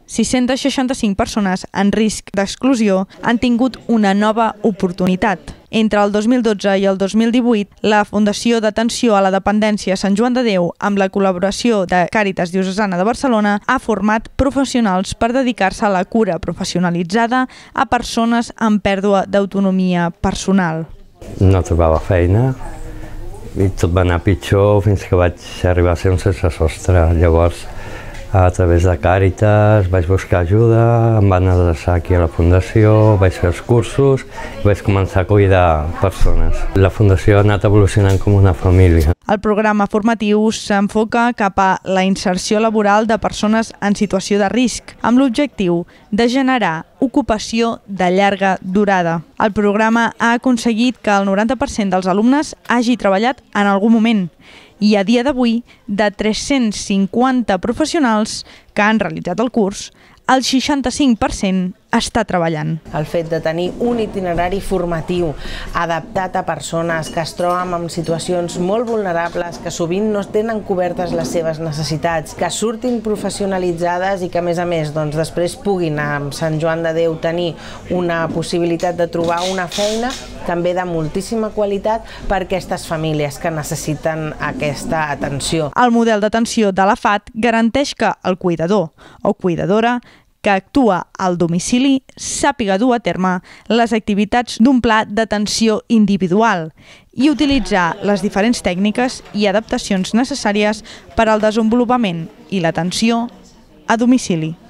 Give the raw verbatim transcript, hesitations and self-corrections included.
sis-centes seixanta-cinc persones en risc d'exclusió han tingut una nova oportunitat. Entre el dos mil dotze i el dos mil divuit, la Fundació d'Atenció a la Dependència Sant Joan de Déu, amb la col·laboració de Càritas Diocesana de Barcelona, ha format professionals per dedicar-se a la cura professionalitzada a persones amb pèrdua d'autonomia personal. No trobava feina i tot va anar pitjor fins que vaig arribar a ser un sense sostre. Llavors, a través de Càritas vaig buscar ajuda, em van adreçar aquí a la Fundació, vaig fer els cursos i vaig començar a cuidar persones. La Fundació ha anat evolucionant com una família. El programa formatiu s'enfoca cap a la inserció laboral de persones en situació de risc, amb l'objectiu de generar ocupació de llarga durada. El programa ha aconseguit que el noranta per cent dels alumnes hagi treballat en algun moment i a dia d'avui, de tres-cents cinquanta professionals que han realitzat el curs, el seixanta-cinc per cent està treballant. El fet de tenir un itinerari formatiu adaptat a persones que es troben en situacions molt vulnerables, que sovint no tenen cobertes les seves necessitats, que surtin professionalitzades i que, a més a més, doncs, després puguin a Sant Joan de Déu tenir una possibilitat de trobar una feina també de moltíssima qualitat per a aquestes famílies que necessiten aquesta atenció. El model d'atenció de l'A F A T garanteix que el cuidador o cuidadora que actua al domicili sàpiga dur a terme les activitats d'un pla d'atenció individual i utilitzar les diferents tècniques i adaptacions necessàries per al desenvolupament i l'atenció a domicili.